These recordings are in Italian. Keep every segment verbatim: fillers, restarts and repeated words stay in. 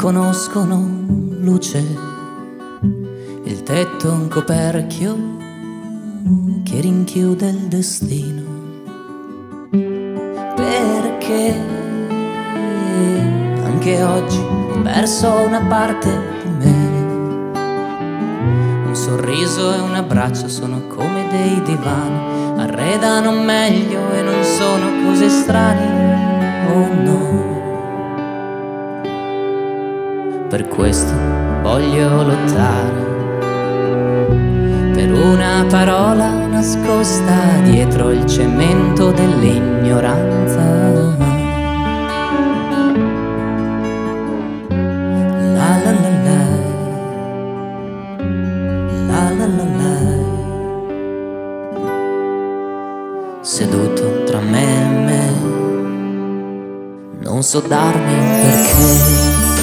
conoscono luce, il tetto è un coperchio che rinchiude il destino. Perché anche oggi ho perso una parte di me. Un sorriso e un abbraccio sono come dei divani, arredano meglio e non sono cose strane, oh no. Per questo voglio lottare per una parola nascosta dietro il cemento dell'ignoranza. La la la la, la la la la. Seduto tra me e me, non so darmi un perché.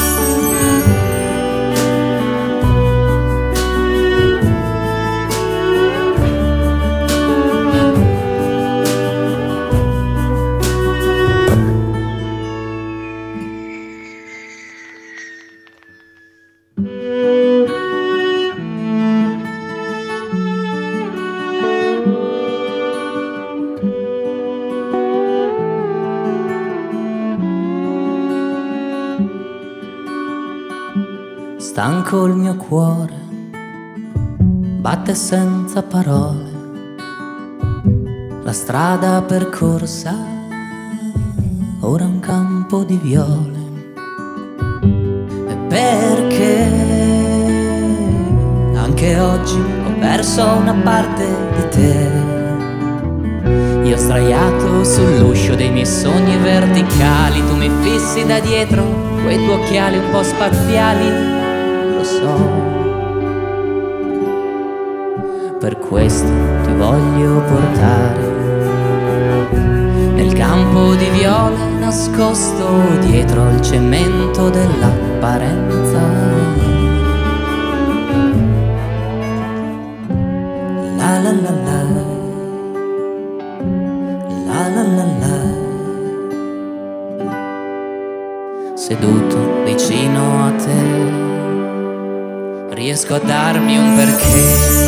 Stanco il mio cuore, batte senza parole, la strada percorsa, ora un campo di viole. E perché anche oggi ho perso una parte di te. Io straiato sull'uscio dei miei sogni verticali, tu mi fissi da dietro quei tuoi occhiali un po' spaziali. So. Per questo ti voglio portare nel campo di viole nascosto dietro il cemento dell'apparenza. La la la la, la la la la. Seduto vicino a te riesco a darmi un perché.